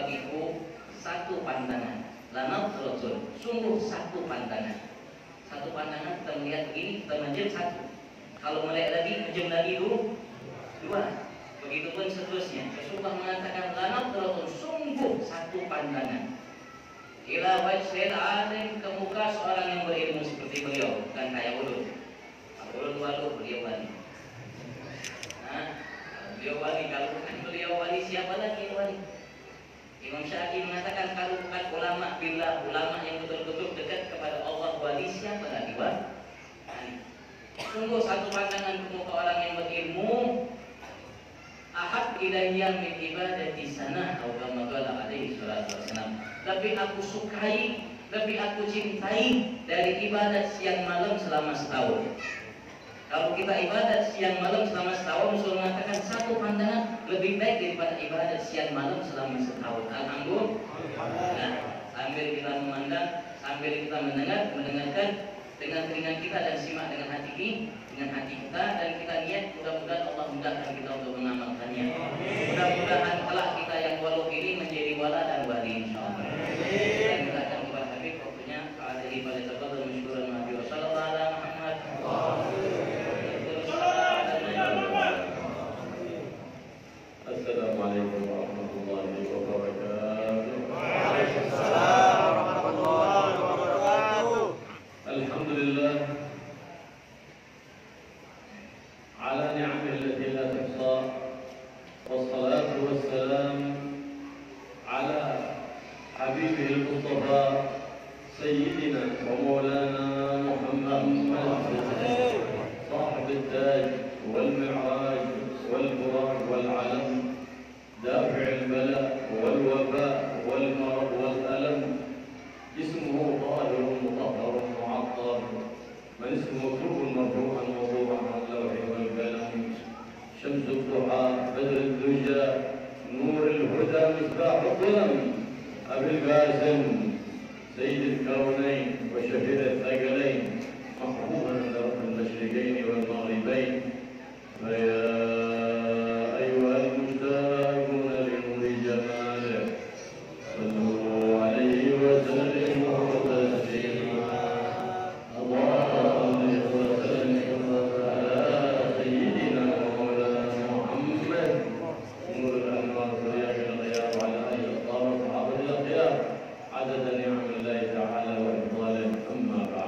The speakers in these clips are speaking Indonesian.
bagiku satu pandangan. Lanau terusun, sungguh satu pandangan. Satu pandangan kita melihat begini, kita menjem satu. Kalau melihat lagi, menjem lagi dua. Begitupun seterusnya. Rasulullah mengatakan lanau terusun, sungguh satu pandangan. Ila wajhil alim, ke muka seorang yang berilmu seperti beliau dan kayak ulun. Ulun walu, beliau wali. Beliau wali, kalau bukan beliau wali, siapa lagi yang wali? Imam Syafi'i mengatakan kalau bukan ulama billah, ulama yang betul-betul dekat kepada Allah, wali siapa lagi wali? Sungguh satu pandangan ke muka orang yang berilmu, ahad ilayya min ibadati sana atau kama qala alaihi salatu wassalam. Lebih aku sukai, lebih aku cintai dari ibadat siang malam selama setahun. Kalau kita ibadat siang malam selama setahun, Rasul mengatakan satu pandangan lebih baik daripada ibadat siang malam selama setahun. Alhamdulillah. Nah, sambil kita memandang, sambil kita mendengarkan dengan telinga kita dan simak dengan hati kita, dan kita niat mudah-mudahan Allah mudahkan kita untuk mengamalkannya. Mudah-mudahan kelak kita yang walau ini menjadi wala dan wali insyaallah. Dan kita akan kepada Habib waktunya alaihi wa sallam masykuran Nabi sallallahu alaihi Muhammad. Assalamualaikum warahmatullahi wabarakatuh. Waalaikumsalam warahmatullahi wabarakatuh. Alhamdulillah ala ni'amihi allati la tuhsa, wassalatu wassalam ala habibihi al-Mustafa sayyidina wa maulana Muhammad sahib al-taj wal-mi'raj wal-buraq wal-alam دافع البلاء والوباء والمرض والألم اسمه طاهر مطهر معطر من اسمه مكروه مرفوع موضوع عن اللوح والقلم شمس الضحى بدر الدجى نور الهدى مصباح الظلم أبي القاسم سيد الكونين وشفيع الثقلين محبوبا عند رب المشرقين والمغربين فيا أيها المشتاقون لنور جماله صلوا عليه وسلموا تسليما اللهم صل على سيدنا ومولانا محمد نور الأنوار ضياء الغيار وعلى آله الطاهر وصحابته الأخيار عدد نعم الله تعالى وإفضاله أما بعد.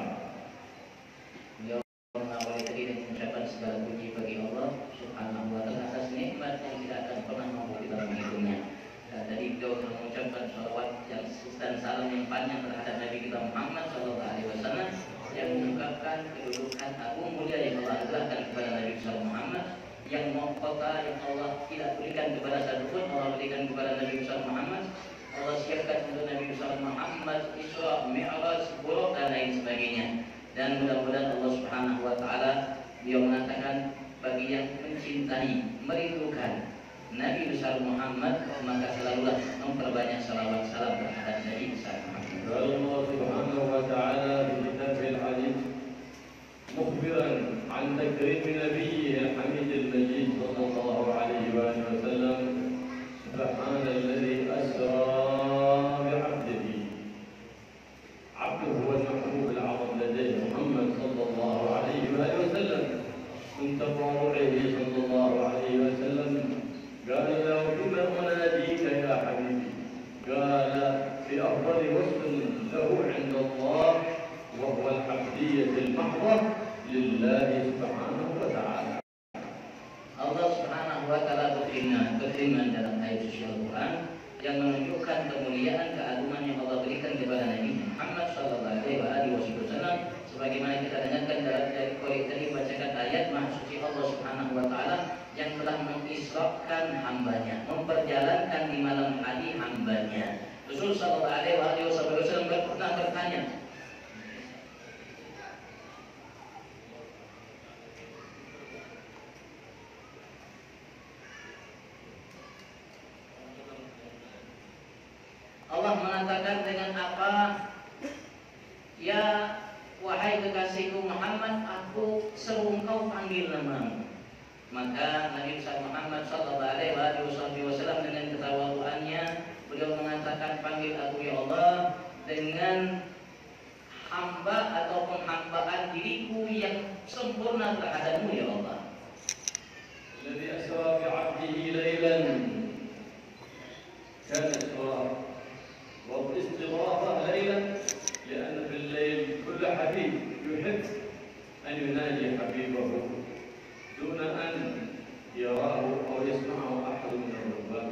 Segala puji bagi Allah Subhanahu wa ta'ala atas nikmat yang tidak akan pernah mampu kita menghitungnya. Dan tadi beliau mengucapkan salawat dan salam yang panjang terhadap Nabi kita Muhammad sallallahu alaihi wasallam, yang mengungkapkan kedudukan agung mulia yang Allah anugerahkan kepada Nabi sallallahu Muhammad, yang mahkota yang Allah tidak berikan kepada satupun, Allah berikan kepada Nabi sallallahu Muhammad. Allah siapkan untuk Nabi sallallahu Muhammad Isra, Mi'raj, Buraq dan lain sebagainya. Dan mudah-mudahan Allah Subhanahu wa ta'ala, Beliau mengatakan bagi yang mencintai, merindukan Nabi besar Muhammad, maka selalulah memperbanyak salawat salam terhadap Nabi besar Muhammad. Allah Subhanahu wa ta'ala di kitabul aziz mukhbiran an takrim nabiyyi al-hamid al-majid sallallahu alaihi wa sallam subhanalladzi asra bi'abdihi عبده والمحبوب العظيم لديه محمد صلى الله عليه وآله وسلم من تضرعه صلى الله عليه وسلم قال له بما أناديك يا حبيبي قال بأفضل وصف له عند الله وهو العبدية المحضة لله سبحانه وتعالى. Allah Subhanahu wa ta'ala berfirman dalam ayat suci Al-Quran yang menunjukkan kemuliaan keagungan yang Allah berikan kepada Nabi Muhammad sallallahu alaihi wasallam, sebagaimana kita dengarkan dari korik tadi bacakan ayat Maha Suci Allah Subhanahu wa ta'ala yang telah mengisrakan hambanya, memperjalankan di malam hari hambanya. Rasul sallallahu alaihi wasallam pernah bertanya, Allah mengatakan dengan apa, ya wahai kekasihku Muhammad, aku seru engkau panggil namamu. Maka Nabi Muhammad sallallahu alaihi wasallam dengan ketawaduannya beliau mengatakan dengan hamba atau penghambaan diriku yang sempurna terhadapmu ya Allah. الذي أسرى بعبده ليلا كان إسراء والاستضافة ليلا لأن في الليل كل حبيب يحب أن يناجي حبيبه دون أن يراه أو يسمعه أحد من الرهبان.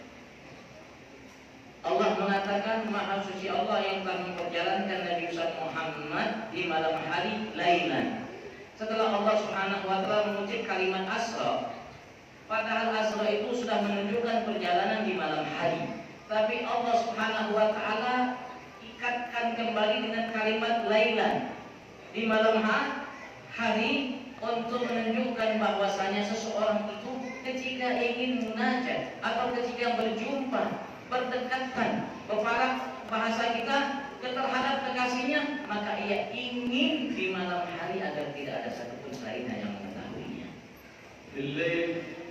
Allah mengatakan Maha Suci Allah yang telah memperjalankan Nabi Muhammad di malam hari lailan. Setelah Allah Subhanahu wa taala mengutip kalimat asra, padahal asra itu sudah menunjukkan perjalanan di malam hari. Tapi Allah Subhanahu wa taala ikatkan kembali dengan kalimat lailan di malam hari untuk menunjukkan bahwasanya seseorang itu ketika ingin munajat atau ketika berjumpa, berdekatan, berparak bahasa kita terhadap kekasihnya, maka ia ingin di malam hari agar tidak ada satupun selainnya yang mengetahuinya. بالليل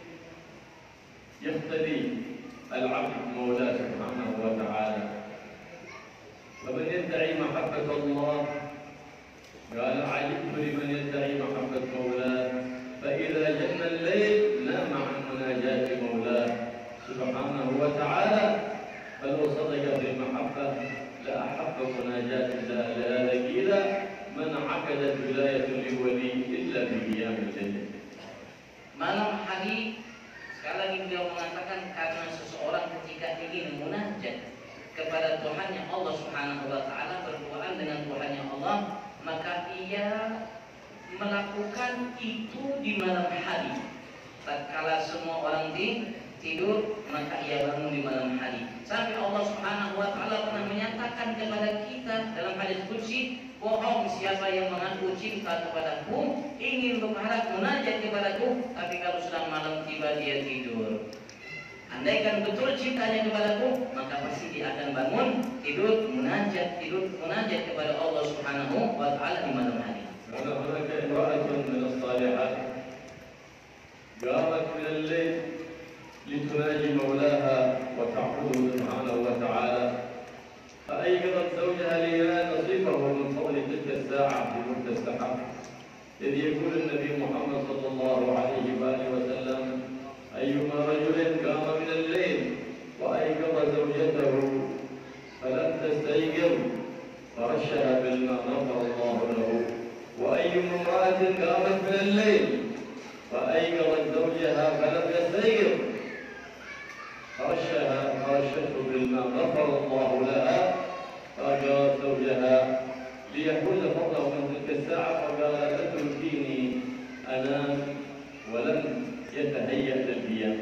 يقتدي العبد مولاه سبحانه وتعالى، فمن يدعي محبة الله قال عجبت لمن يدعي محبة مولاه، فإذا جن الليل نام عن مناجاة مولاه سبحانه وتعالى، فلو صدق في المحبة لأحب مناجاة الله. لهذا قيل من عقدت ولاية لولي إلا في قيام الليل. Malam hari, sekali lagi beliau mengatakan, karena seseorang ketika ingin munajat kepada Tuhannya Allah Subhanahu wa taala, berdoa dengan Tuhannya Allah, maka ia melakukan itu di malam hari. Tatkala semua orang tidur, maka ia bangun di malam hari. Sampai Allah Subhanahu wa taala pernah menyatakan kepada kita dalam hadis qudsi, bohong siapa yang mengaku cinta kepadaku, ingin berharap munajat kepadaku, tapi kalau sudah malam tiba dia tidur. Andaikan betul cintanya kepadaku, maka pasti dia akan bangun, tidur munajat kepada Allah Subhanahu wa taala di malam hari. هناك امرأة من الصالحات قامت من الليل لتناجي مولاها وتعبده سبحانه وتعالى، فأيقظت زوجها لينال نصيبه من فضل تلك الساعة في وقت السحر، إذ يقول النبي محمد صلى الله عليه وآله وسلم: أيما رجل قام من الليل وأيقظ زوجته فلم تستيقظ فرشها بالماء غفر الله له، وأيما امرأة قامت من الليل فأيقظت زوجها فلم يستيقظ فرشته بالماء غفر الله لها، فأجرت زوجها ليحوز فضله من تلك الساعة فقال: أتركيني أنام، ولم يتهيأ للقيام.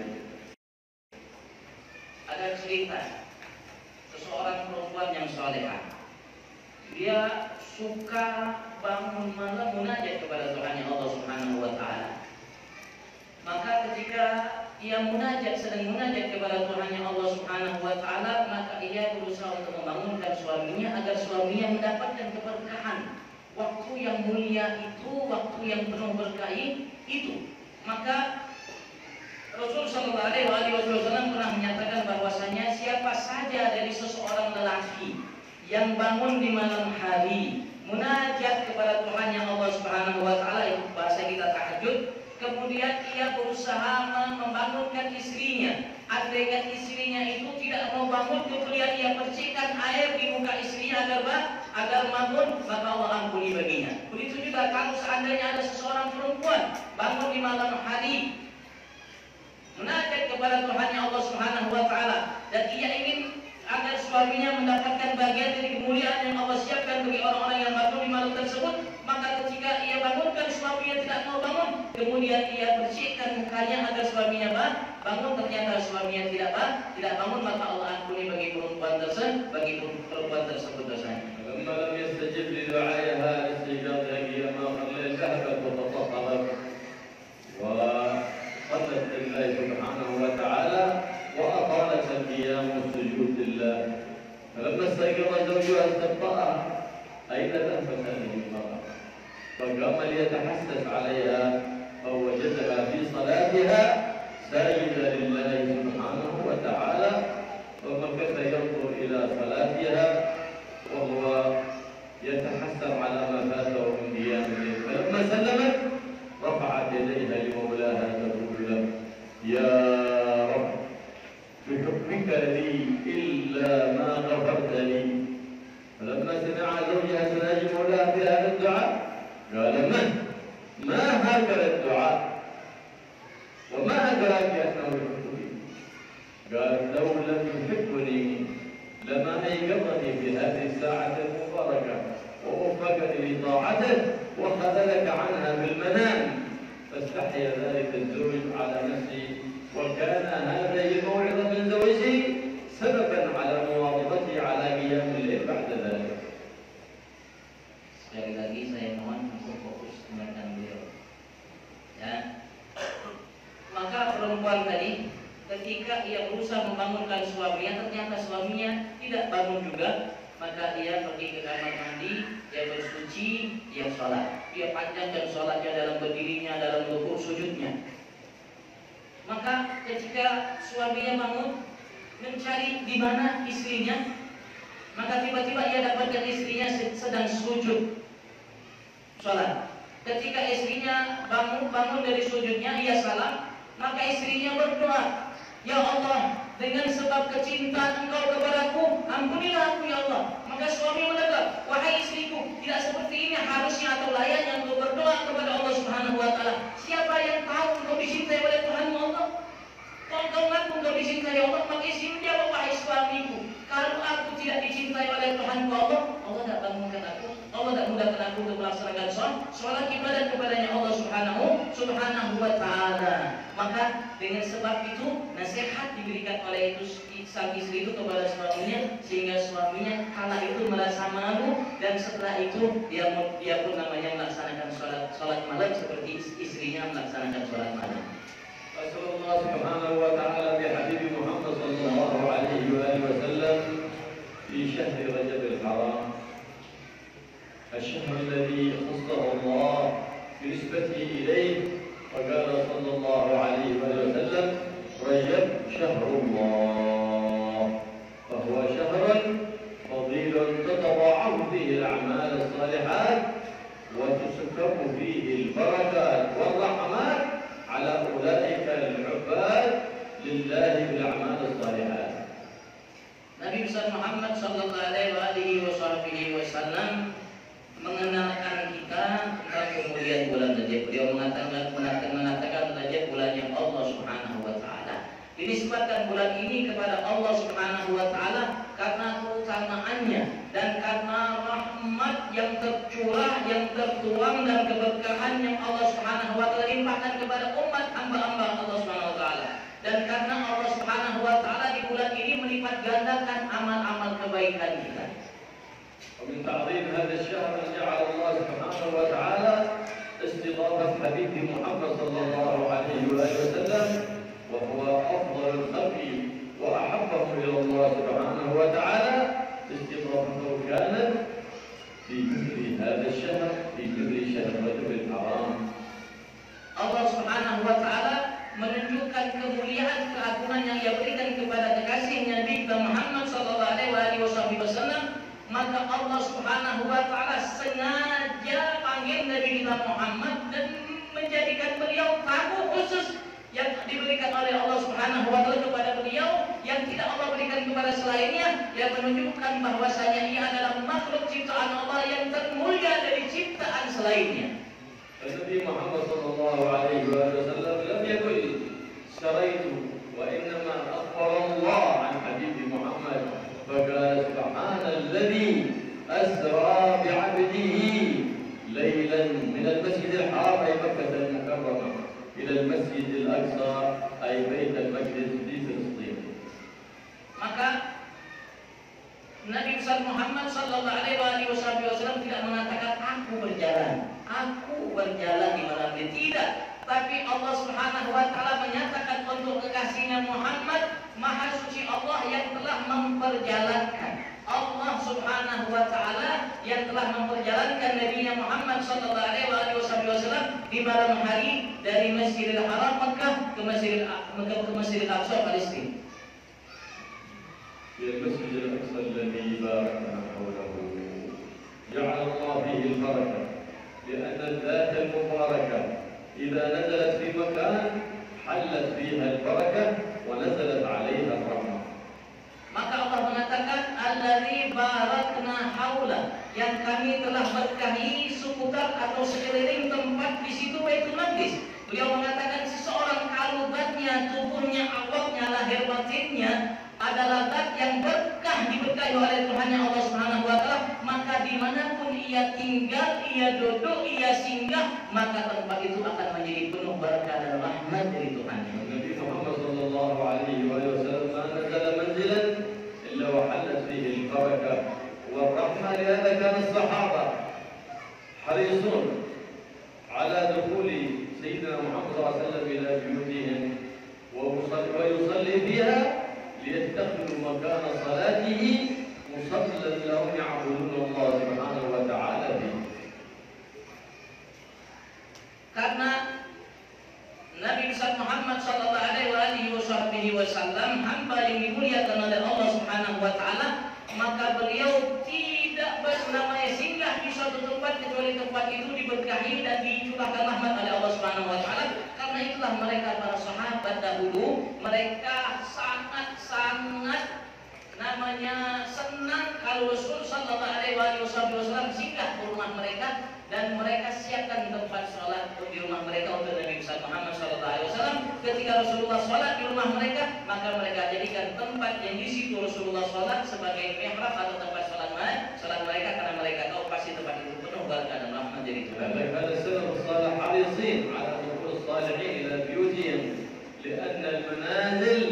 Ada cerita seseorang perempuan yang salehah. Dia suka bangun malam munajat kepada Tuhannya Allah Subhanahu wa taala. Maka ketika ia sedang munajat kepada Tuhannya Allah Subhanahu wa taala, maka ia berusaha untuk membangunkan suaminya agar suaminya mendapatkan keberkahan. Waktu yang mulia itu, waktu yang penuh berkah itu. Maka Rasul sallallahu alaihi wasallam pernah menyatakan bahwasanya siapa saja dari seseorang lelaki yang bangun di malam hari munajat kepada Tuhannya Allah Subhanahu wa taala, itu bahasa kita tahajud, kemudian ia berusaha membangunkan istrinya, andaikan istrinya itu tidak mau bangun, kemudian ia percikan air di muka istrinya agar bangun, maka Allah ampuni baginya. Begitu juga kalau seandainya ada seseorang perempuan bangun di malam hari munajat kepada Tuhannya Allah Subhanahu wa taala, dan ia ingin agar suaminya mendapatkan bagian dari kemuliaan yang Allah siapkan bagi orang-orang yang bangun di malam tersebut, maka ketika ia bangunkan suaminya tidak mau bangun, kemudian ia bersihkan mukanya agar suaminya bangun, ternyata suaminya tidak bangun, maka Allah ampuni bagi perempuan tersebut dosanya. فلما لم يستجب لدعائها استجابة قيامها قبل ذهبت وتطهرت وصلت لله سبحانه وتعالى وأطالت القيام والسجود لله، فلما استيقظ زوجها استبطأها: أين ذهبت هذه المرأة؟ فقام ليتحسس عليها فوجدها في صلاتها ساجدة لله سبحانه وتعالى، ومكث ينظر إلى صلاتها وهو يتحسر على ما فاته من قيام الليل، فلما سلمت رفعت يديها لمولاها تقول له: يا رب بحكمك لي إلا ما غفرت لي. فلما سمع زوجها تناجي مولاها في هذا الدعاء قال: ما هكذا الدعاء وما أدراك أنه يحبني؟ قال: لو لم يحبني لما أيقظني في هذه الساعة المباركة ووفقني لطاعته وخذلك عنها بالمنام. فاستحيا ذلك الزوج على نفسه، وكان هذه الموعظة من زوجه سببا على مواظبته على قيام الليل بعد ذلك. Sekali lagi saya mohon untuk fokus dengarkan beliau. Ya. Maka perempuan tadi ketika ia berusaha membangunkan suaminya, ternyata suaminya tidak bangun juga. Maka dia pergi ke kamar mandi, dia bersuci, dia sholat. Dia panjangkan sholatnya dalam berdirinya, dalam rukuk sujudnya. Maka ketika suaminya bangun mencari di mana istrinya, maka tiba-tiba ia dapatkan istrinya sedang sujud sholat. Ketika istrinya bangun dari sujudnya, ia salam, maka istrinya berdoa, "Ya Allah, dengan sebab kecintaan Engkau kepadaku, ampunilah aku ya Allah." Maka suami menegur, "Wahai istriku, tidak seperti ini harusnya atau layaknya engkau berdoa kepada Allah Subhanahu wa taala. Siapa yang tahu engkau dicintai oleh Tuhanmu Allah? Kalau engkau mengaku engkau dicintai Allah, maka istri menjawab, wahai suamiku, kalau aku tidak dicintai oleh Tuhanku Allah, Allah tidak bangunkan aku, Allah tidak mudahkan aku untuk melaksanakan sholat ibadat kepadanya Allah Subhanahu wa taala." Maka dengan sebab itu nasihat diberikan oleh sang istri itu kepada suaminya, sehingga suaminya kala itu merasa malu, dan setelah itu dia pun namanya melaksanakan sholat malam seperti istrinya melaksanakan sholat malam. Rasulullah Subhanahu wa taala bi Habib Muhammad sallallahu alaihi wasallam fi syahr Rajab al-Haram, الشهر الذي خصه الله بنسبته إليه، وقال صلى الله عليه وسلم: رجب شهر الله، فهو شهر فضيل تتضاعف فيه الأعمال الصالحات وتسكب فيه البركات والرحمات على أولئك العباد لله بالأعمال الصالحات. Nabi besar Muhammad sallallahu alaihi wasallam mengenalkan kita tentang kemuliaan bulan Rajab. Beliau mengatakan Rajab bulannya Allah Subhanahu wa taala. Dinisbatkan bulan ini kepada Allah Subhanahu wa taala karena keutamaannya dan karena rahmat yang tercurah, yang tertuang, dan keberkahan yang Allah Subhanahu wa taala limpahkan kepada umat hamba-hamba Allah Subhanahu wa taala. Dan karena Allah Subhanahu wa taala di bulan ini melipat gandakan amal-amal kebaikan kita. ومن تعظيم هذا الشهر جعل الله سبحانه وتعالى استضافة حبيب محمد صلى الله عليه وسلم، وهو أفضل الخلق وأحبهم إلى الله سبحانه وتعالى. استضافته كانت في مثل هذا الشهر، في مثل شهر رجب الحرام. Allah Subhanahu wa taala menunjukkan kemuliaan keagungan yang Ia berikan kepada kekasihnya Nabi Muhammad sallallahu alaihi wasallam. Maka Allah Subhanahu wa taala sengaja panggil Nabi kita Muhammad dan menjadikan beliau tamu khusus yang diberikan oleh Allah Subhanahu wa taala kepada beliau yang tidak Allah berikan kepada selainnya, yang menunjukkan bahwasanya ia adalah makhluk ciptaan Allah yang termulia dari ciptaan selainnya. Nabi Muhammad sallallahu alaihi wasallam lam yakul syaraitu wa innama akhbara Allah an habibi Muhammad. فقال: سبحان الذي أسرى بعبده ليلا من المسجد الحرام أي مكة المكرمة إلى المسجid الأقصى أي بيت المقدس في فلسطين. Maka Nabi besar Muhammad sallallahu alaihi wasallam tidak mengatakan aku berjalan di malam ini, tidak. Tapi Allah Subhanahu wa taala menyatakan untuk kekasihnya Muhammad, Maha suci Allah yang telah memperjalankan, Allah Subhanahu wa taala yang telah memperjalankan Nabi Muhammad sallallahu alaihi wasallam di malam hari dari Masjidil Haram Mekah ke Masjidil Aqsa Palestina. المسجد الأقصى الذي باركنا حوله جعل الله فيه البركة، لأن الذات المباركة إذا نزلت في مكان حلت فيها البركة ونزلت عليها الرحمة. Maka Allah mengatakan alladzi barakna haula, yang kami telah berkahi seputar atau sekeliling tempat di situ Baitul Maqdis. Beliau mengatakan seseorang kalau zatnya, tubuhnya, awaknya, lahir batinnya adalah zat yang berkah, diberkahi oleh Tuhannya Allah Subhanahu wa taala, maka dimanapun ia tinggal, ia duduk, ia singgah, maka tempat itu akan menjadi penuh berkah dan rahmat dari Tuhan. Nabi Muhammad sallallahu alaihi wasallam ma nazala manzilan illa wa halat fihi al-barakah wa rahmah. Lihadha kana as-sahaba harisun ala dukhuli sayyidina Muhammad sallallahu alaihi wasallam ila buyutihim wa yusalli fiha liyattakhidhu makana salatihi musallan lahum ya'buduna Allah subhanahu wa ta'ala bihi. Karena Nabi besar Muhammad sallallahu alaihi wasallam hamba yang dimuliakan oleh Allah Subhanahu wa taala, maka beliau tidak bernamanya singgah di suatu tempat kecuali tempat itu diberkahi dan dicurahkan rahmat oleh Allah Subhanahu wa taala. Karena itulah mereka para sahabat dahulu, mereka sangat namanya senang kalau Rasul sallallahu alaihi wasallam singgah ke rumah mereka, dan mereka siapkan tempat sholat di rumah mereka untuk Nabi besar Muhammad sallallahu alaihi wasallam. Ketika Rasulullah sholat di rumah mereka, maka mereka jadikan tempat yang di situ Rasulullah sholat sebagai mihrab atau tempat sholat mereka, karena mereka tahu pasti tempat itu penuh berkah dan rahmat dari Tuhan. هذا السلف الصالح حريصين على دخول الصالحين إلى بيوتهم لأن المنازل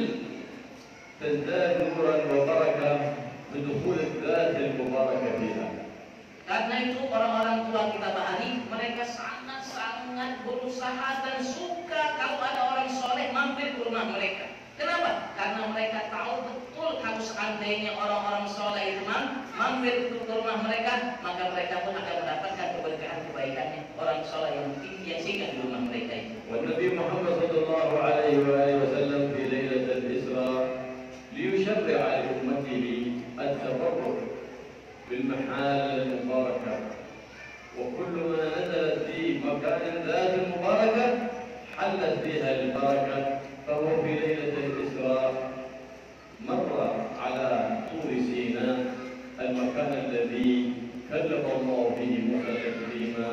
تزداد نورا وبركة بدخول الذات المباركة فيها. Karena itu orang-orang tua kita bahari, mereka sangat berusaha dan suka kalau ada orang soleh mampir ke rumah mereka. Kenapa? Karena mereka tahu betul kalau seandainya orang-orang soleh itu mampir ke rumah mereka, maka mereka pun akan mendapatkan keberkahan kebaikannya orang soleh yang singgah di rumah mereka itu. والنبي محمد صلى الله عليه وآله وسلم في ليلة الإسراء ليشرع لأمته التبرك بالمحال المباركة، وكل ما نزلت في مكان ذات المباركة حلت فيها البركة. فهو في ليلة الإسراء مر على طور سيناء، المكان الذي كلف الله به موسى تكليما،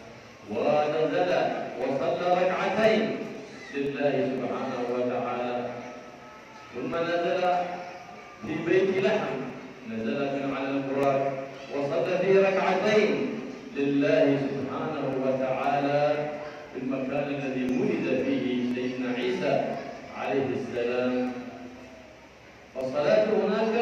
ونزل وصلى ركعتين لله سبحانه وتعالى، ثم نزل في بيت لحم، نزل من على البراق وصلى في ركعتين لله سبحانه وتعالى في المكان الذي ولد فيه سيدنا عيسى عليه السلام. والصلاة هناك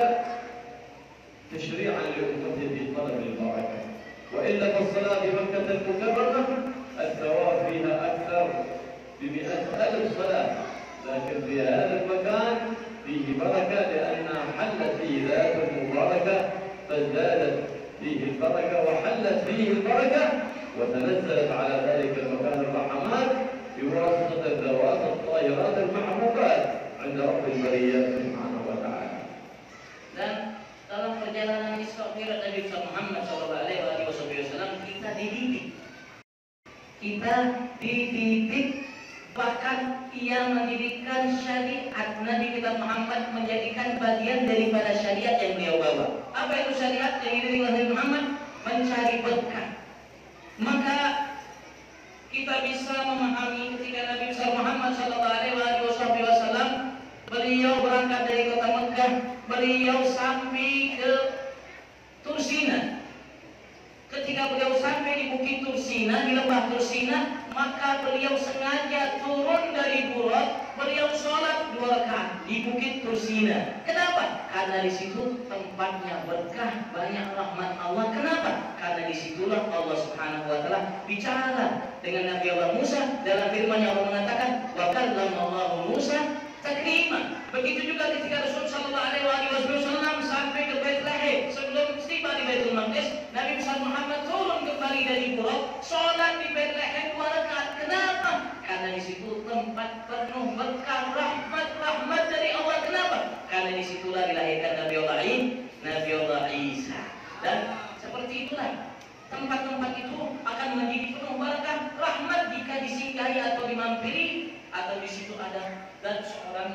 تشريعا لأمته في طلب البركة، وإلا فالصلاة في مكة المكرمة الثواب فيها أكثر ب100,000 صلاة، لكن في هذا المكان فيه بركة لأنها حلت فيه ذات مباركة فازدادت فيه البركة وحلت فيه البركة وتنزلت على ذلك المكان الرحمات بواسطة الذوات الطاهرات المحبوبات عند رب البريات سبحانه وتعالى. Dan dalam perjalanan Isra Mi'raj Nabi Muhammad sallallahu alaihi wasallam kita dididik, bahkan ia mendirikan syariat. Nabi kita Muhammad menjadikan bagian daripada syariat yang beliau bawa. Apa itu syariat yang didirikan Nabi Muhammad? Mencari berkah. Maka kita bisa memahami ketika Nabi Muhammad sallallahu alaihi wasallam beliau berangkat dari kota Mekah, beliau sampai ke Tursina. Ketika beliau sampai di Bukit Tursina, di lembah Tursina, maka beliau sengaja turun dari Burak, beliau sholat 2 rakaat di Bukit Tursina. Kenapa? Karena di situ tempatnya berkah, banyak rahmat Allah. Kenapa? Karena disitulah Allah Subhanahu wa taala bicara dengan Nabi Allah Musa. Dalam firman-Nya Allah mengatakan, wa kallamallahu Musa taklima. Begitu juga ketika Rasul sallallahu alaihi wasallam sampai ke Bethlehem, sebelum tiba di Baitul Maqdis, Nabi Muhammad turun kembali dari Burak, sholat di Bethlehem 2 rakaat. Kenapa? Karena di situ tempat penuh berkah, rahmat dari Allah. Kenapa? Karena disitulah dilahirkan Nabi Allah Isa. Dan seperti itulah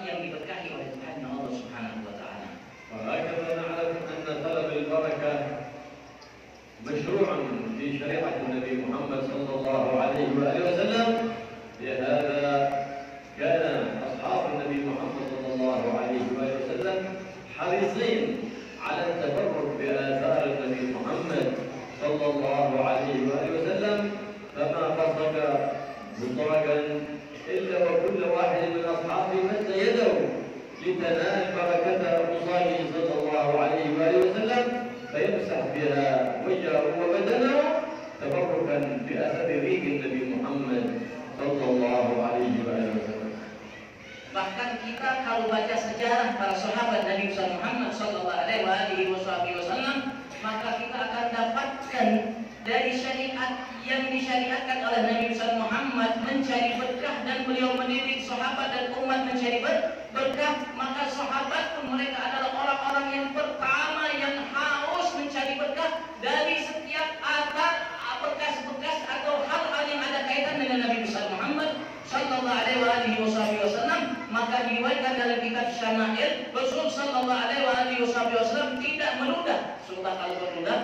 yang diberkahi oleh Tuhan Allah Subhanahu wa taala. وهكذا نعلم أن طلب البركة مشروع في شريعة النبي محمد صلى الله عليه وآله وسلم. لهذا كان أصحاب النبي محمد صلى الله عليه وآله وسلم حريصين على التبرك بآثار النبي محمد صلى الله عليه وآله وسلم، فما بصق بصاقا إلا وكل واحد من أصحابه مد يده لتنال بركة مصاله صلى الله عليه وآله وسلم، فيمسح بها وجهه وبدنه تبركا بأثر ريق النبي محمد صلى الله عليه وآله وسلم. Bahkan kita kalau baca sejarah para sahabat Nabi Muhammad sallallahu alaihi wasallam, maka kita akan dapatkan dari syariat yang disyariatkan oleh Nabi Muhammad mencari berkah, dan beliau mendidik sahabat dan umat mencari berkah. Maka sahabat pun mereka adalah orang-orang yang pertama yang haus mencari berkah dari setiap athar, bekas-bekas atau hal-hal yang ada kaitan dengan Nabi Muhammad sallallahu alaihi wasallam. Maka diriwayatkan dalam kitab Syama'il, Rasul sallallahu alaihi wasallam tidak meludah. Sudah kalau berludah,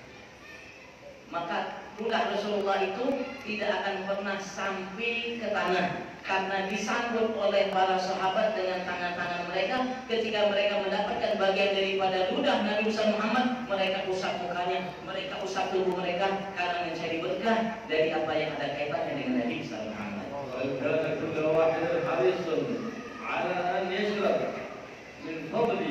maka ludah Rasulullah itu tidak akan pernah sampai ke tanah, karena disambut oleh para sahabat dengan tangan-tangan mereka. Ketika mereka mendapatkan bagian daripada ludah Nabi Muhammad, mereka usap mukanya, mereka usap tubuh mereka, karena mencari berkah dari apa yang ada kaitannya dengan Nabi Muhammad. وكان كل واحد حريص على أن يشرب من فضل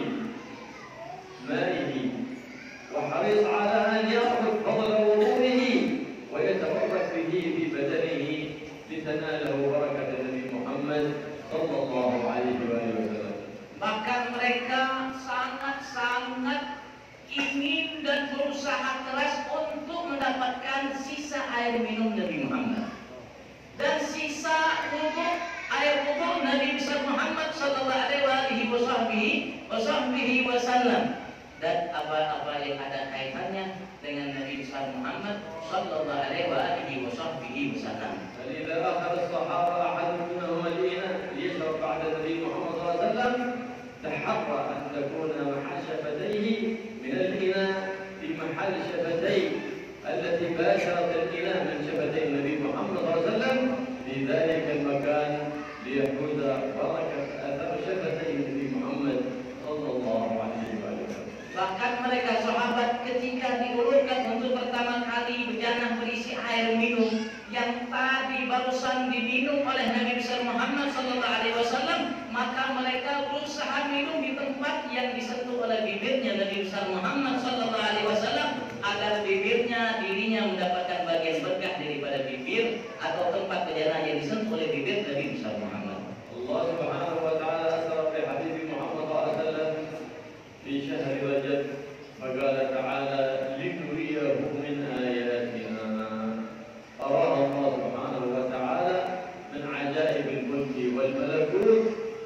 مائه، وحريص على أن يأخذ فضل وضوئه ويتبرك به في بدنه لتناله بركة النبي محمد صلى الله عليه وآله وسلم. Bahkan mereka sangat-sangat ingin dan berusaha keras untuk mendapatkan sisa air minum Nabi Muhammad dan sisa air wudhu Nabi Muhammad sallallahu alaihi wasallam, dan apa-apa yang ada kaitannya dengan Nabi Muhammad sallallahu alaihi wasallam. فإذا أخذ الصحابة أحد منهم الإناء ليشرب بعد النبي محمد صلى الله عليه وسلم، تحرى أن تكون محل شفتيه من الإناء في محل شفتيه التي باشرت الإناء من شفتي النبي محمد صلى الله عليه وسلم في ذلك المكان ليحوز بركة أثر شفتي النبي محمد صلى الله عليه وسلم. Bahkan mereka sahabat ketika diulurkan untuk pertama kali bejana berisi air minum yang tadi barusan diminum oleh Nabi Muhammad sallallahu alaihi wasallam, maka mereka berusaha minum di tempat yang disentuh oleh bibirnya Nabi Muhammad sallallahu alaihi wasallam, agar bibirnya dirinya mendapatkan bagian berkah daripada bibir atau tempat bejana yang disentuh oleh bibir Nabi Muhammad. Allah Subhanahu wa taala asra bi habibi Muhammad sallallahu alaihi wasallam fi syahr Rajab, faqala ta'ala linuriyahu min ayatina. Arahu Allah Subhanahu wa taala min ajaib al-mulki wal malakut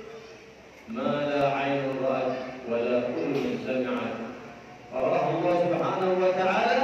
ma la 'ainun ra'at wa la udhun sami'at. Arahu Allah Subhanahu wa taala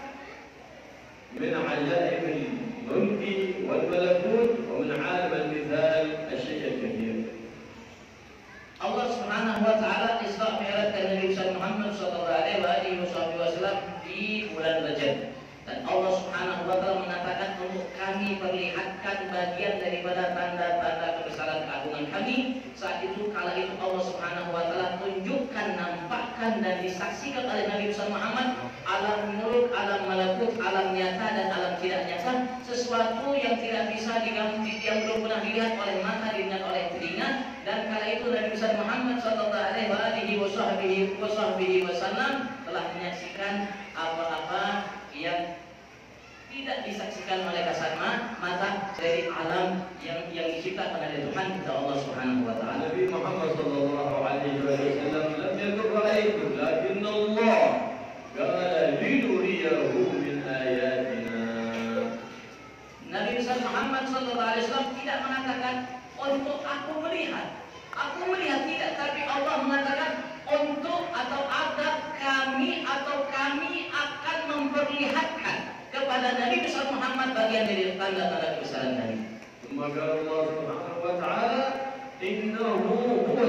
من عجائب الملك والملكوت ومن عالم المثال الشيء الكثير. Allah Subhanahu wa taala Isra Mi'rajkan Nabi Muhammad sallallahu alaihi wasallam di bulan Rajab, dan Allah Subhanahu wa taala mengatakan untuk kami perlihatkan bagian daripada tanda-tanda kebesaran keagungan kami. Saat itu kala itu Allah Subhanahu wa taala tunjukkan, nampakkan dan disaksikan oleh Nabi Muhammad alam muluk, alam malakut, alam nyata dan alam tidak nyata, sesuatu yang tidak bisa diganti, yang belum pernah dilihat oleh mata, dilihat oleh telinga. Dan kala itu Nabi Muhammad sallallahu alaihi wasallam telah menyaksikan apa-apa yang tidak disaksikan oleh kasat mata dari alam yang diciptakan oleh Tuhan kita Allah Subhanahu wa taala. Nabi Muhammad sallallahu alaihi wasallam lam yakun ra'aytu, lakin Allah qala linuriyahu min ayatina. Nabi Muhammad sallallahu alaihi wasallam tidak mengatakan untuk aku melihat tidak, tapi Allah mengatakan untuk atau agar kami akan memperlihatkan kepada Nabi besar Muhammad bagian dari tanda-tanda kebesaran tadi. Maka Allah Subhanahu wa taala innahu huwa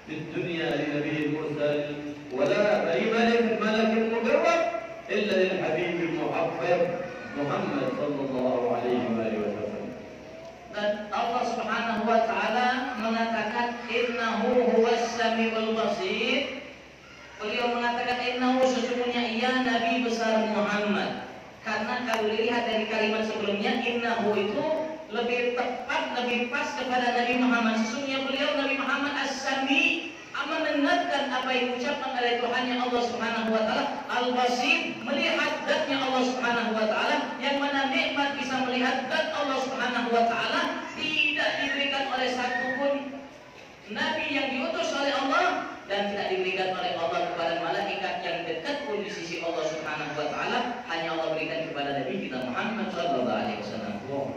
في الدنيا لنبي المرسل ولا لملك مقرب إلا للحبيب المحبب محمد صلى الله عليه وآله وسلم. Dan Allah Subhanahu wa taala mengatakan innahu huwas samiul basir. Beliau mengatakan innahu, sesungguhnya ia Nabi besar Muhammad. Karena kalau dilihat dari kalimat sebelumnya, innahu itu lebih tepat, lebih pas kepada Nabi Muhammad. Sesungguhnya beliau Nabi Muhammad as-sami, mendengarkan apa yang diucapkan oleh Tuhannya Allah Subhanahu wa taala. Al-basir, melihat zatnya Allah Subhanahu wa taala, yang mana nikmat bisa melihat zat Allah Subhanahu wa taala tidak diberikan oleh satupun nabi yang diutus oleh Allah, dan tidak diberikan oleh Allah kepada malaikat yang dekat pun di sisi Allah Subhanahu wa taala. Hanya Allah berikan kepada Nabi kita Muhammad sallallahu alaihi wasallam.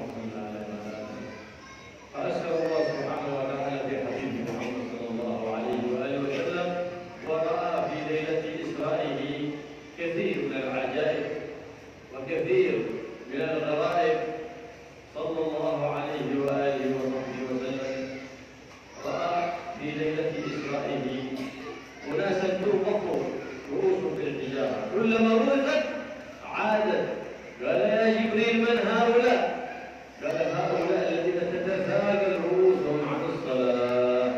فأسأل الله سبحانه وتعالى في حبيبه محمد صلى الله عليه وآله وسلم ورأى في ليلة إسرائه كثير من العجائب وكثير من الغرائب صلى الله عليه وآله وصحبه وسلم. رأى في ليلة إسرائه أناسا تربط رؤوسهم في الحجارة، كلما رؤست عادت. قال يا جبريل من هؤلاء؟ قال هؤلاء الذين تتثاقل رؤوسهم عن الصلاة.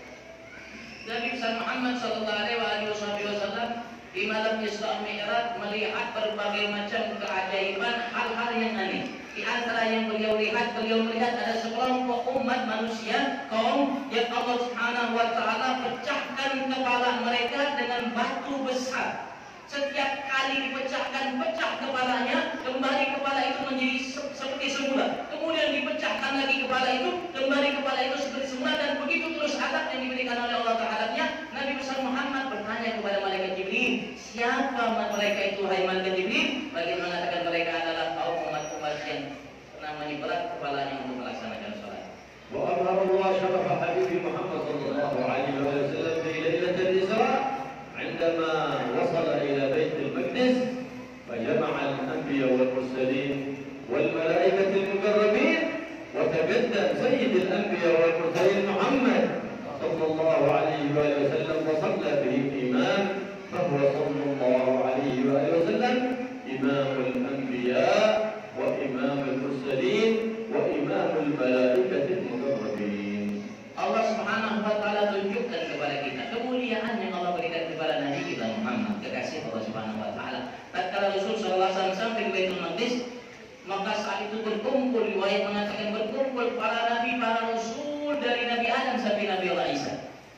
Nabi besar Muhammad sallallahu alaihi wasallam di malam Isra Mi'raj melihat berbagai macam keajaiban, hal-hal yang aneh. Di antara yang beliau melihat ada sekelompok umat manusia, kaum yang Allah Subhanahu wa taala pecahkan kepala mereka dengan batu besar. Setiap kali dipecahkan, pecah kepalanya, kembali kepala itu menjadi seperti semula. Kemudian dipecahkan lagi kepala itu, kembali kepala itu seperti semula, dan begitu terus adab yang diberikan oleh Allah terhadapnya. Nabi besar Muhammad bertanya kepada malaikat Jibril, siapa mereka itu, hai malaikat Jibril? Bagi mengatakan mereka adalah kaum umat-umat yang namanya berat kepalanya untuk melaksanakan sholat. وأظهر الله شرف حبيب محمد صلى الله عليه وسلم في ليلة الإسراء عندما وصل إلى بيت المقدس فجمع الأنبياء والمرسلين والملائكة المقربين، وتقدم سيد الأنبياء والمرسلين محمد صلى الله عليه وآله وسلم وصلى بهم إمام، فهو صلى الله عليه وآله وسلم إمام الأنبياء وإمام المرسلين وإمام الملائكة المقربين. Allah Subhanahu wa taala tunjukkan kepada kita kemuliaan yang Allah berikan kepada Nabi kita Muhammad, kekasih Allah Subhanahu wa taala. Tatkala Rasul sallallahu alaihi wasallam sampai ke Baitul Maqdis, maka saat itu berkumpul, riwayat mengatakan berkumpul para nabi, para rasul dari Nabi Adam sampai Nabi Allah Isa.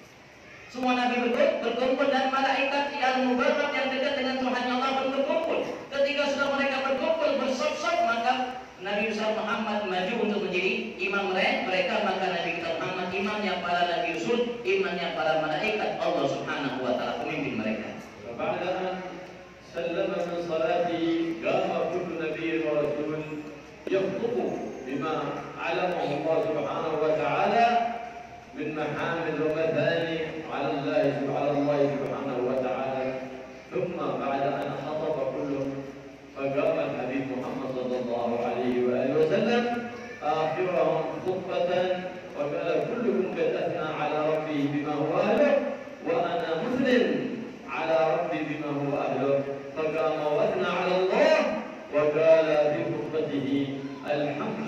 Semua nabi berkumpul dan malaikat yang mubarrak yang dekat dengan Tuhan Allah pun berkumpul. Ketika sudah mereka berkumpul bersop-sop, maka Nabi besar Muhammad maju untuk menjadi imam mereka. Maka Nabi kita Muhammad imamnya para nabi rasul, imamnya para malaikat Allah Subhanahu wa taala, pemimpin mereka. بعد أن سلم من صلاته قام كل نبي ورسول يخطب بما علمه الله سبحانه وتعالى من محامد ومثاني على الله سبحانه وتعالى. ثم بعد أن خطب كلهم فقام الحبيب محمد صلى الله عليه وآله وسلم آخرهم خطبة وقال كلكم قد أثنى على ربه بما هو أهله وأنا مثل على ربي بما هو أهله. فقام وأثنى على الله وقال في خطبته الحمد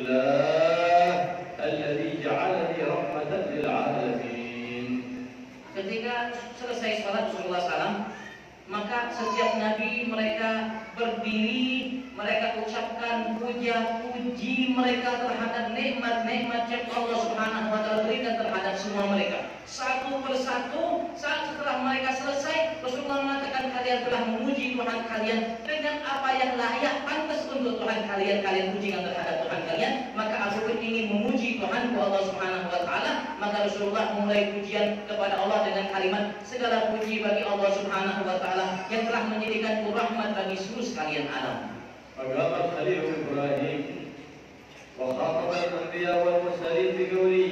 لله الذي جعلني رحمة للعالمين. Ketika selesai salat Rasulullah SAW, maka setiap nabi mereka berdiri, mereka ucapkan puja-puji mereka terhadap nikmat-nikmat yang Allah Subhanahu wa taala berikan terhadap semua mereka. Satu persatu, saat setelah mereka selesai, Rasulullah mengatakan kalian telah memuji Tuhan kalian dengan apa yang layak pantas untuk Tuhan kalian pujikan terhadap Tuhan kalian. Maka aku pun ingin memuji Tuhan Allah Subhanahu wa taala. Maka Rasulullah mulai pujian kepada Allah dengan kalimat segala puji bagi Allah Subhanahu wa taala yang telah menjadikan rahmat bagi seluruh sekalian alam. فقام الخليل إبراهيم وخاطب الأنبياء والمرسلين بقوله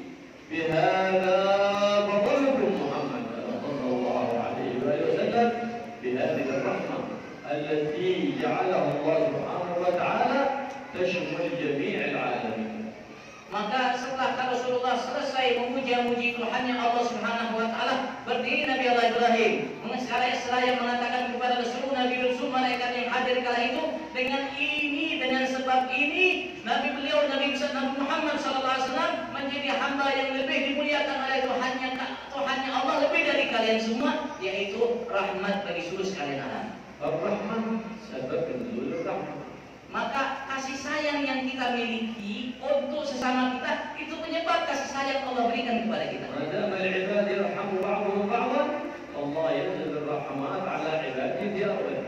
بهذا فضلكم محمد صلى الله عليه وآله وسلم بهذه الرحمة التي جعلها الله سبحانه وتعالى تشمل جميع العالمين. Maka setelah Rasulullah selesai memuji Tuhannya Allah Subhanahu seraya mengatakan kepada seluruh nabi rasul malaikat yang hadir kala itu, dengan sebab ini Nabi besar Nabi Muhammad SAW menjadi hamba yang lebih dimuliakan oleh Tuhannya Allah lebih dari kalian semua, yaitu rahmat bagi seluruh sekalian alam. Ar-Rahman sebab nuzul rahmat. Maka kasih sayang yang kita miliki untuk sesama kita itu penyebab kasih sayang Allah berikan kepada kita. Madam al-ibad yarhamu ba'duhum ba'dan, Allah yanzil ar-rahmat 'ala 'ibadihi fi awwal.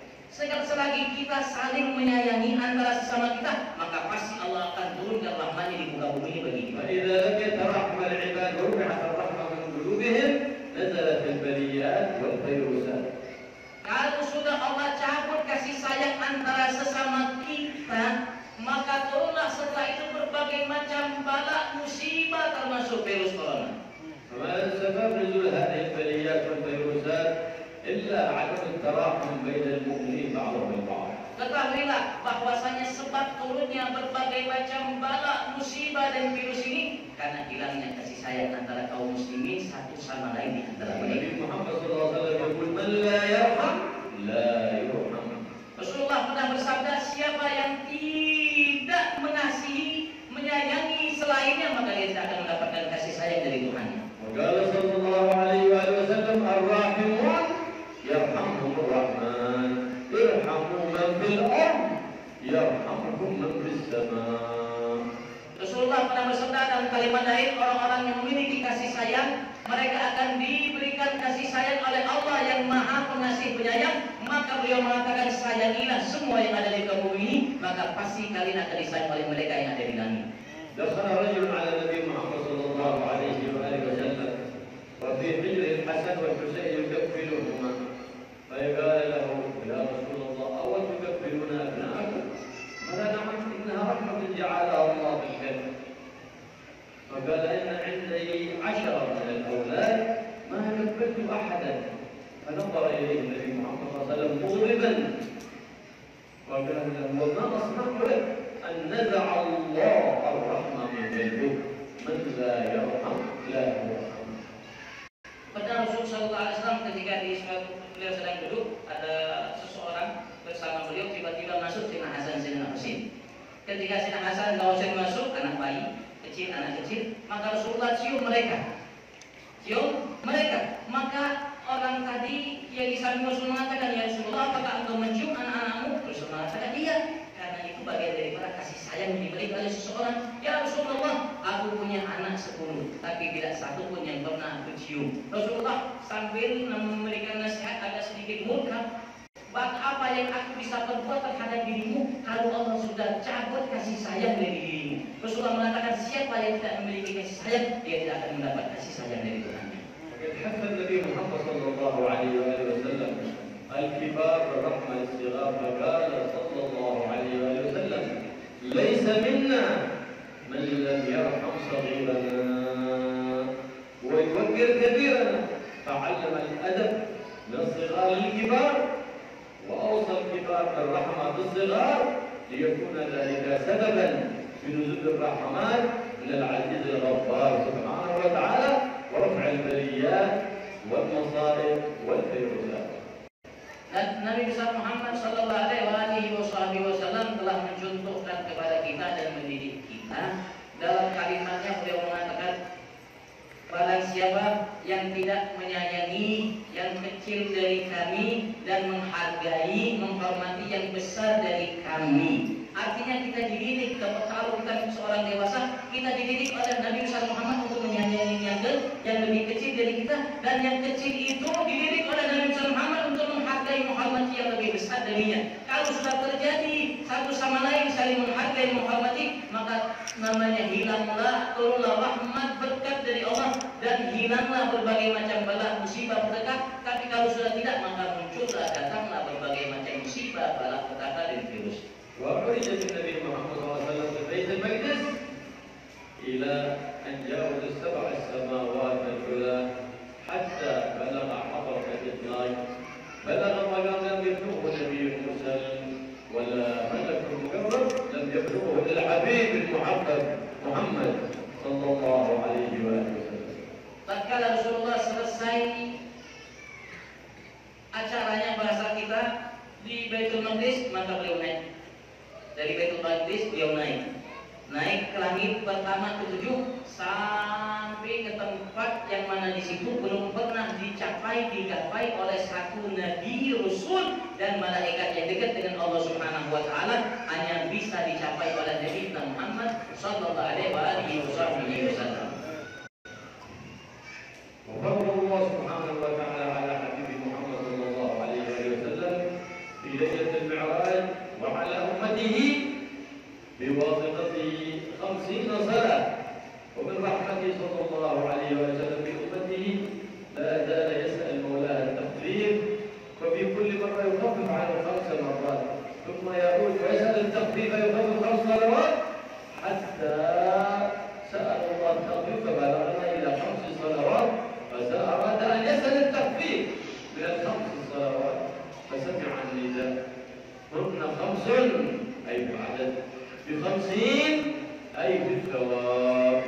Selagi kita saling menyayangi antara sesama kita, maka pasti Allah akan turunkan rahmat-Nya di muka bumi bagi kita. فإذا لم يترحم العباد ورفعت الرحمة من قلوبهم نزلت البليات والفيروسات. Kalau sudah Allah cabut kasih sayang antara sesama kita, maka turunlah setelah itu berbagai macam bala musibah termasuk virus corona. فما سبب نزول هذه البليات والفيروسات إلا عدم التراحم بين المؤمنين بعضهم البعض. Ketahuilah bahwasanya sebab turunnya berbagai macam bala musibah dan virus ini karena hilangnya kasih sayang antara kaum muslimin satu sama lain di antara mereka. Nabi Muhammad SAW يقول من لا يرحم لا يرحم. Rasulullah pernah bersabda, siapa yang tidak mengasihi, menyayangi selainnya, maka dia tidak akan mendapatkan kasih sayang dari Tuhannya. وقال صلى الله عليه وآله وسلم الراحمون يرحمهم الرحمن ارحموا من في الأرض يرحمكم من في السماء. Rasulullah pernah bersabda dalam kalimat lain, orang-orang yang memiliki kasih sayang, mereka akan diberikan kasih sayang oleh Allah yang Maha Pengasih Penyayang. Maka beliau mengatakan, sayangilah semua yang ada di kamu ini, maka pasti kalian akan disayang oleh mereka yang ada di langit. دخل رجل على النبي محمد صلى الله عليه وآله وسلم وفي حجر الحسن والحسين يكفلهما فقال له يا رسول الله أو تكفلون أبناءكم؟ قال نعم إنها رحمة جعلها الله في الجنة. فقال إن عندي 10 من الأولاد ما كفلت أحدا. فنظر إليه النبي محمد صلى الله عليه وسلم مغضبا وقال له وما أصنع لك أن نزع الله الرحمة من قلبك من لا يرحم لا يرحم. Pada Rasul Sallallahu Alaihi Wasallam ketika beliau sedang duduk, ada seseorang bersama beliau tiba-tiba masuk Sayyidina Hasan Sayyidina Husain. Ketika Sayyidina Hasan dan Husain masuk, anak bayi kecil, anak kecil, maka Rasulullah cium mereka. Maka orang tadi yang di samping Rasul mengatakan, ya Rasulullah, apakah engkau mencium anak-anakmu? Rasul mengatakan, iya, karena itu bagian daripada kasih sayang yang diberikan oleh seseorang. Ya Rasulullah, aku punya anak 10, tapi tidak satu pun yang pernah aku cium. Rasulullah sambil memberikan nasihat agak sedikit murka, apa yang aku bisa perbuat terhadap dirimu kalau Allah sudah cabut kasih sayang dari dirimu? Rasulullah mengatakan, siapa yang tidak memiliki kasih sayang, dia tidak akan mendapat kasih sayang dari Tuhan. حث النبي محمد صلى الله عليه وآله وسلم الكبار بالرحمة للصغار فقال صلى الله عليه وآله وسلم ليس منا من لم يرحم صغيرنا ويوقر كبيرنا فعلم الأدب من الصغار للكبار وأوصى الكبار بالرحمة بالصغار ليكون ذلك سببا في نزول الرحمات من العزيز الغفار سبحانه وتعالى ورفع البليات والمصائب والفيروسات. Dan Nabi besar Muhammad Sallallahu Alaihi Wasallam telah mencontohkan kepada kita dan mendidik kita. Dalam kalimatnya beliau mengatakan, barang siapa yang tidak menyayangi yang kecil dari kami dan menghargai, menghormati yang besar dari kami. Artinya kita dididik, kalau kita seorang dewasa, kita dididik oleh Nabi besar Muhammad untuk menyayangi yang lebih kecil dari kita, dan yang kecil itu dididik oleh Nabi besar Muhammad untuk menghargai, menghormati yang lebih besar darinya. Kalau sudah terjadi satu sama lain saling menghargai, menghormati, maka namanya hilanglah, turunlah rahmat berkat dari Allah, dan hilanglah berbagai macam bala musibah petaka. Tapi kalau sudah tidak, maka muncullah, datanglah berbagai macam musibah, bala petaka dan virus. وعرج النبي محمد صلى الله عليه وسلم في بيت المقدس إلى أن جاوز 7 السماوات العلى حتى بلغ حضرة الإطلاق، بلغ مقام لم يبلغه نبي مرسل ولا ملك مقرب، لم يبلغه الحبيب المحبب محمد صلى الله عليه وآله وسلم. Tatkala Rasulullah selesai acaranya bahasa kita di Baitul Maqdis, maka beliau naik. Dari Baitul Maqdis beliau naik ke langit pertama ke-7 sampai ke tempat yang mana di situ belum pernah digapai oleh satu nabi, rasul dan malaikat yang dekat dengan Allah Subhanahu wa taala, hanya bisa dicapai oleh Nabi Muhammad sallallahu alaihi wasallam. وفضل الله سبحانه وتعالى على حبيب محمد صلى الله عليه وسلم في ليلة المعراج وعلى أمته بواسطة 50 صلاة، ومن رحمته صلى الله عليه وسلم بأمته لا زال يسأل مولاه التخفيف، ففي كل مرة يخفف عنه 5 مرات، ثم يعود ويسأل التخفيف يخفف 5 صلوات حتى سأل الله التخفيف فبلغنا إلى 5 صلوات، فأراد أن يسأل التخفيف من ال5 صلوات فسمع النداء هن 5 أي بعدد ب50 أي بالثواب.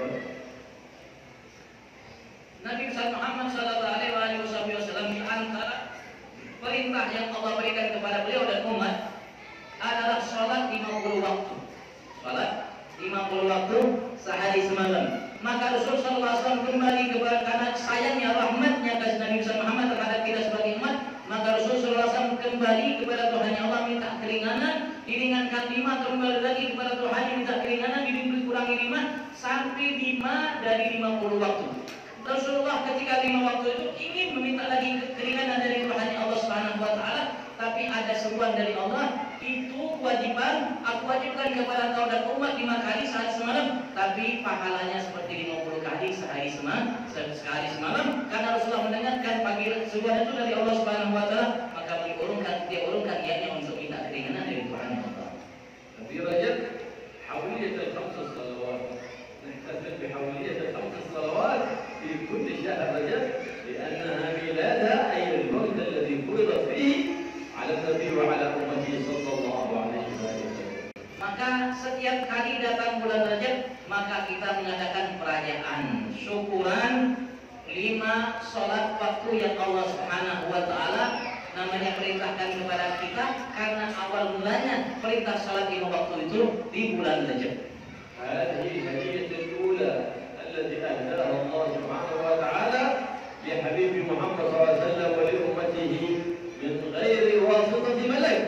Nabi Muhammad sallallahu alaihi wasallam di antara perintah yang Allah berikan kepada beliau dan umat adalah salat 50 waktu. Salat 50 waktu sehari semalam. Maka Rasul sallallahu alaihi wasallam kembali kepada karena sayangnya rahmatnya kasih Nabi Muhammad terhadap kita sebagai umat, maka Rasul sallallahu alaihi wasallam kembali kepada Tuhan Allah minta keringanan, diringankan 5, kembali lagi kepada Tuhan minta keringanan, dikurangi 5 sampai 5 dari 50 waktu. Rasulullah ketika 5 waktu itu ingin meminta lagi keringanan dari Tuhan Allah Subhanahu wa taala, tapi ada seruan dari Allah, itu kewajiban, aku wajibkan kepada kau dan umat 5 kali sehari semalam, tapi pahalanya seperti 50 kali sehari semalam, karena Rasulullah mendengarkan panggilan seruan itu dari Allah Subhanahu wa taala, maka dia urungkan niatnya untuk minta keringanan dari Tuhan Allah. في رجب حولية ال5 صلوات، نحتفل بحولية ال5 صلوات في كل شهر رجب لأنها ميلادها أي الوقت الذي فرضت فيه على النبي وعلى أمته صلى الله عليه وسلم. Maka setiap kali datang bulan Rajab, maka kita mengadakan perayaan syukuran 5 sholat waktu yang Allah Subhanahu wa taala namanya perintahkan kepada kita, karena awal mulanya perintah sholat 5 waktu itu di bulan Rajab. هذه الهدية الأولى التي أهداها الله سبحانه وتعالى لحبيب محمد صلى الله عليه وسلم ولأمته من غير واسطة ملك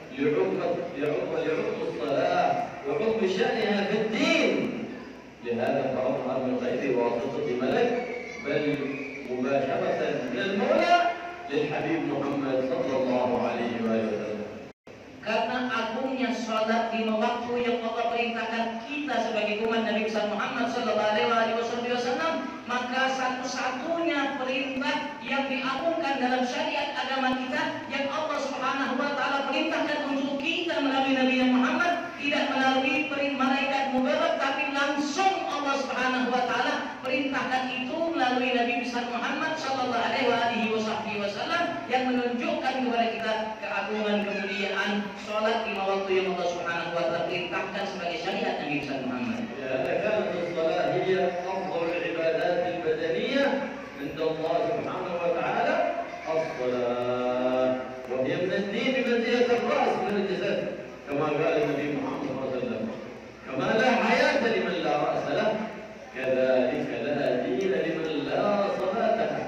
لعظم الصلاة وعظم شأنها في الدين، لهذا فرضها من غير واسطة ملك بل مباشرة من المولى للحبيب محمد صلى الله عليه وسلم. Karena agungnya sholat 5 waktu yang Allah perintahkan kita sebagai umat Nabi Muhammad sallallahu alaihi wasallam, maka satu-satunya perintah yang diagungkan dalam syariat agama kita yang Allah Subhanahu wa taala perintahkan untuk kita melalui Nabi Muhammad, tidak melalui malaikat mubalagh, tapi langsung Allah Subhanahu wa taala perintahkan itu melalui Nabi Muhammad sallallahu alaihi wasallam, yang menunjukkan kepada kita keagungan kemuliaan sholat 5 waktu yang Allah Subhanahu wa taala perintahkan sebagai syariat Nabi Muhammad. لهذا كانت الصلاة هي أفضل العبادات البدنية عند الله سبحانه وتعالى، الصلاة وهي من الدين بمنزلة الرأس من الجسد، كما قال النبي محمد صلى الله عليه وسلم: كما لا حياة لمن لا رأس له كذلك لا دين لمن لا صلاة له.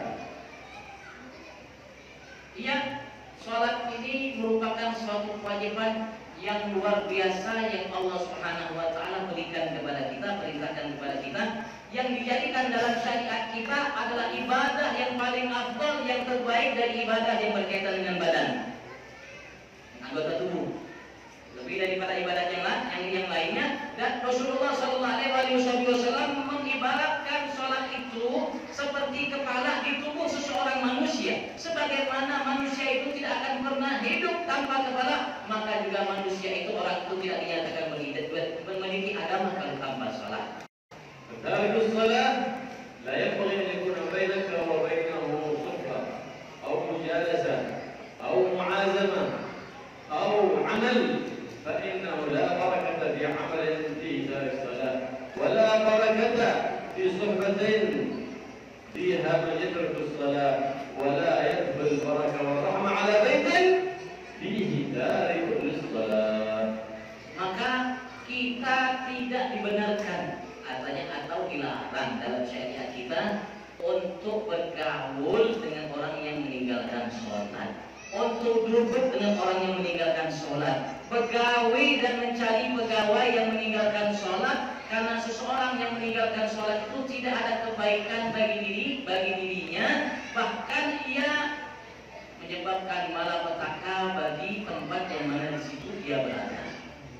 Ya, sholat ini merupakan suatu kewajiban yang luar biasa yang Allah Subhanahu wa taala berikan kepada kita, perintahkan kepada kita, yang dijadikan dalam syariat kita adalah ibadah yang paling afdal, yang terbaik dari ibadah yang berkaitan dengan badan, anggota tubuh, lebih daripada ibadah yang lainnya. Dan Rasulullah sallallahu alaihi wasallam mengibaratkan sholat itu seperti kepala di tubuh seseorang manusia. Sebagaimana manusia itu tidak akan pernah hidup tanpa kepala, maka juga manusia itu, orang itu tidak dinyatakan memiliki agama kalau tanpa sholat. تارك الصلاة لا ينبغي أن يكون بينك وبينه صحبة أو مجالسة أو معازمة أو عمل، فإنه لا بركة في عمل فيه تارك الصلاة، ولا بركة في صحبة فيها من يترك الصلاة، ولا يدخل البركة والرحمة على bergaul dengan orang yang meninggalkan sholat, untuk duduk dengan orang yang meninggalkan sholat, pegawai dan mencari pegawai yang meninggalkan sholat, karena seseorang yang meninggalkan sholat itu tidak ada kebaikan bagi dirinya, bahkan ia menyebabkan malapetaka bagi tempat yang mana di situ dia berada.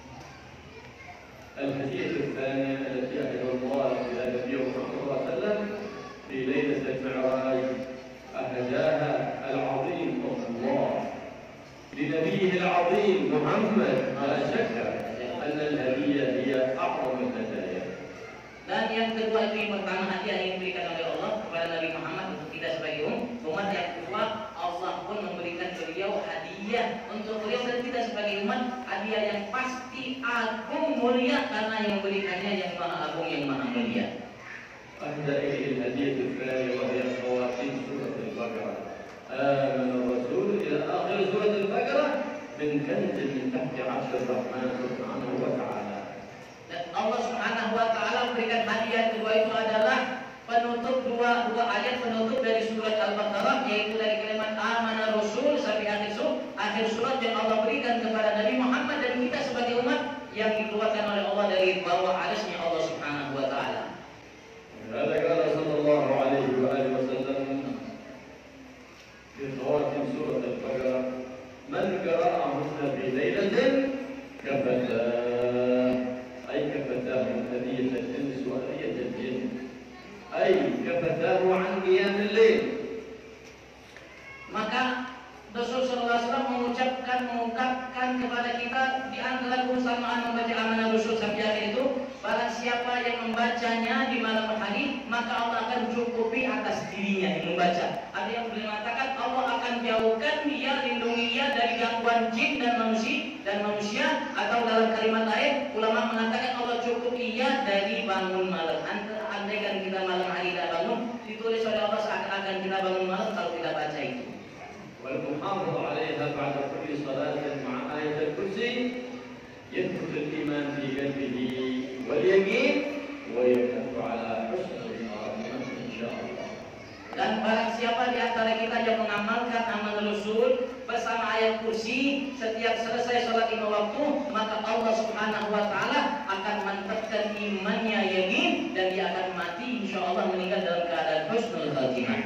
الهدية الثانية التي أهداها الله إلى نبيه محمد صلى الله عليه وسلم في ليلة المعراج أهداها العظيم الله لنبيه العظيم محمد، لا شك أن الهدية هي أعظم الهدايا. Dan yang kedua itu yang pertama hadiah yang diberikan oleh Allah kepada Nabi Muhammad untuk kita sebagai umat. Yang kedua, Allah pun memberikan beliau hadiah untuk beliau dan kita sebagai umat, hadiah yang pasti agung mulia karena yang memberikannya yang maha agung yang maha mulia. أهدى إليه الهدية الثانية وهي خواتيم سورة البقرة. آمن الرسول إلى آخر سورة البقرة من كنز من تحت عرش الرحمن سبحانه وتعالى. Dan Allah Subhanahu wa taala memberikan hadiah kedua itu adalah penutup dua ayat penutup dari surat Al-Baqarah, yaitu dari kalimat amana rasul sampai akhir surat yang Allah berikan kepada Nabi Muhammad dan kita sebagai umat yang dikeluarkan oleh Allah dari bawah arsy-Nya Allah Subhanahu wa taala. هذا قال صلى الله عليه وآله وسلم في خواتم سورة البقرة من قرأهن في ليلة كفتاه، أي كفتاه من أذية الإنس وأذية الجن، أي كفتاه عن قيام الليل. Maka Rasul sallallahu alaihi wasallam mengungkapkan kepada kita di antara keutamaan membaca amanah Rasul sampai akhir itu, barang siapa yang membacanya di malam hari, maka Allah akan cukupi atas dirinya yang membaca. Ada yang boleh mengatakan Allah akan jauhkan dia, lindungi dia dari gangguan jin dan manusia, atau dalam kalimat lain ulama mengatakan Allah cukupi dia dari bangun malam. Andaikan kita malam hari tidak bangun, ditulis oleh Allah seakan-akan kita bangun malam kalau tidak baca itu. والمحافظ عليها بعد كل صلاة مع آية الكرسي يثبت الإيمان في قلبه واليقين ويكف على حسن الخاتمة إن شاء الله. Dan barang siapa di antara kita yang mengamalkan amanah Rasul bersama ayat kursi setiap selesai sholat 5 waktu, maka Allah Subhanahu wa taala akan mantapkan imannya yakin dan dia akan mati insyaallah meninggal dalam keadaan husnul khatimah.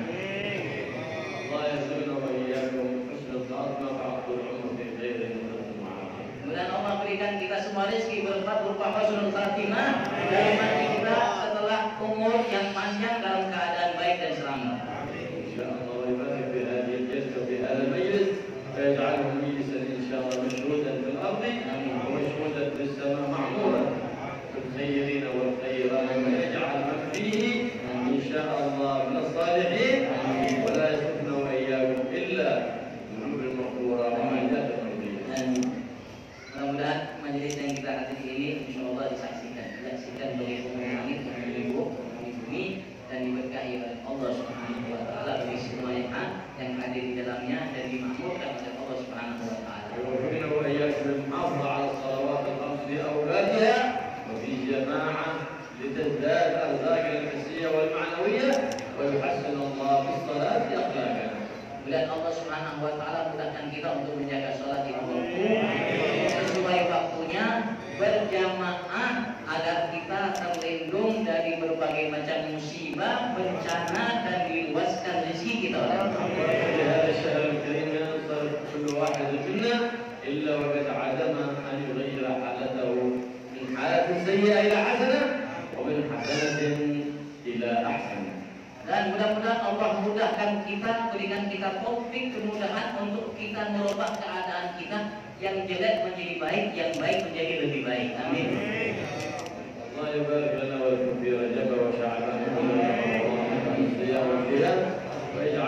الله يرزقنا وإياكم حسن الخاتمة وعطول العمر في خير وعافية. Kemudian Allah berikan kita semua rezeki berupa husnul khatimah dan mati kita setelah umur yang panjang dalam keadaan baik dan selamat. إن شاء الله ويبارك في هذه الجلسة وفي هذا المجلس ويجعله مجلسا إن شاء الله مشهودا في الأرض ومشهودا في السماء معمورا بالخيرين والخيرات ويجعل من فيه إن شاء الله من الصالحين ولا يسكن وإياكم إلا ذنوب المغفورة وعافية المرضية. Mudah-mudahan majelis yang kita hadiri ini insyaallah disaksikan oleh langit dan bumi dan diberkahi oleh Allah Subhanahu wa taala bagi semua yang hadir di dalamnya dan dimakmurkan oleh Allah Subhanahu wa taala. ويوفقنا وإياكم المحافظة على الصلوات الخمس في أوقاتها وفي جماعة لتزداد أرزاقنا الحسية والمعنوية ويحسن الله في الصلاة أخلاقنا. Mudah Allah Subhanahu wa taala mudahkan kita untuk menjaga salat di waktu sesuai waktunya berjamaah agar kita terlindung dari berbagai macam musibah, bencana dan diluaskan rezeki kita oleh Allah. في هذا الشهر الكريم ينصرف كل واحد منا إلا وقد عزم أن يغير حالته من حالة سيئة إلى حسنة ومن حسنة إلى أحسن. Dan mudah-mudahan Allah mudahkan kita, berikan kita taufik kemudahan untuk kita merubah keadaan kita yang jelek menjadi baik, yang baik menjadi lebih baik. Amin. الله يبارك لنا ولكم في رجب وشعبان وصيام والقيام ويجعل